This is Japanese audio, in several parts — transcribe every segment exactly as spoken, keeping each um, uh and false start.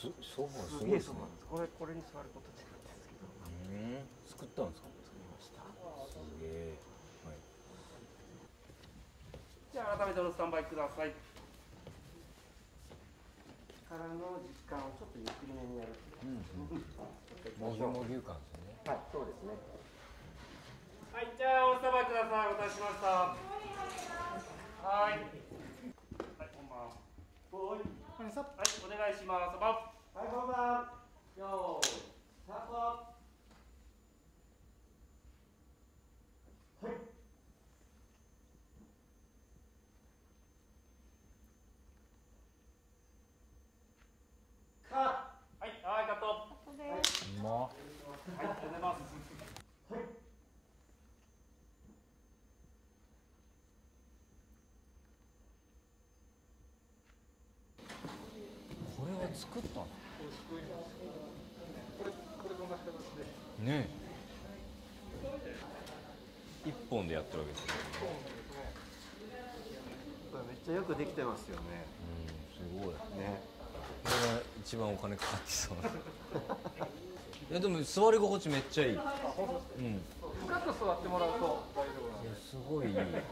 すソファすげえそうなんです。これこれに座ることじゃないんですけど。 うん作ったんですか。 作りました。 すげえ。はい。 じゃあ改めておスタンバイください。からの実感をちょっとゆっくりめにやる。 もぎもぎ感ですよね。 はい、そうですね。はい、じゃあおスタンバイください。お待たせしました。はい。はい、こんばんは。はい、はい、お願いします。はい、こんばんは。よーい、スタート。はい。カット。はい、はい、カット。はい。 うま。 はい、ありがとうございます。はい。 これは作ったの。 これ、これどんな形で。 ねえ。一本でやってるわけですよね。 これめっちゃよくできてますよね。 うん、すごい。 ね。 これが一番お金かかってそう。いやでも座り心地めっちゃいい。うん。 深く座ってもらうと大丈夫なんいやですごいいい。 はい、お願い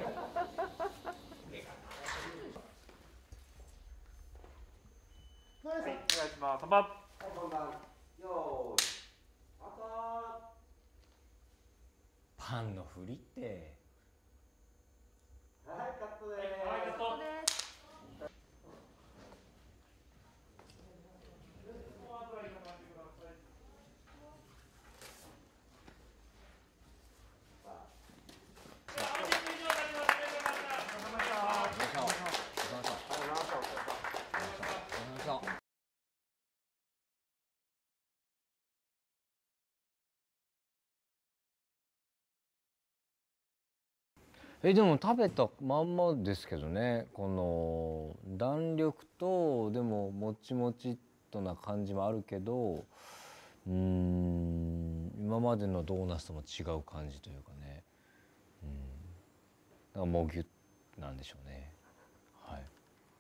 します。さんばん。はい、こんばんは。よーい。スタート。 パンの振りって。 はい、カットです。はい、カットです。 えでも食べたまんまですけどね。この弾力とでももちもちっとな感じもあるけど、うーん今までのドーナツとも違う感じというかね。うん。だからもうギュッなんでしょうね。はい。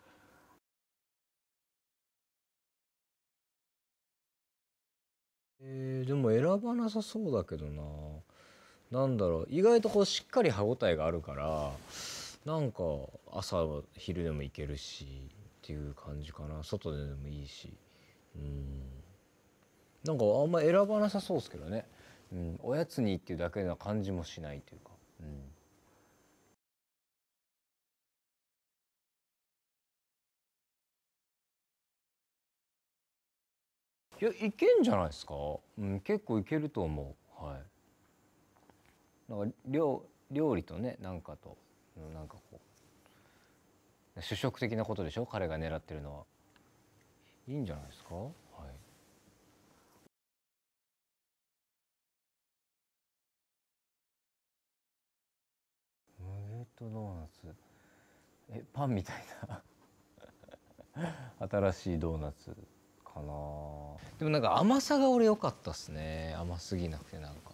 えー、でも選ばなさそうだけどな。なんだろう、意外とこうしっかり歯ごたえがあるから、なんか朝昼でもいけるしっていう感じかな。外ででもいいし、うん、なんかあんま選ばなさそうですけどね。うん、おやつにっていうだけな感じもしないというか、うん、いやいけんじゃないですか。うん、結構いけると思う。はい。なんか料料理とね、なんかとなんかこう主食的なことでしょ、彼が狙ってるのは。いいんじゃないですか。はい。ムゲットドーナツ、えパンみたいな新しいドーナツかな。でもなんか甘さが俺良かったっすね。甘すぎなくてなんか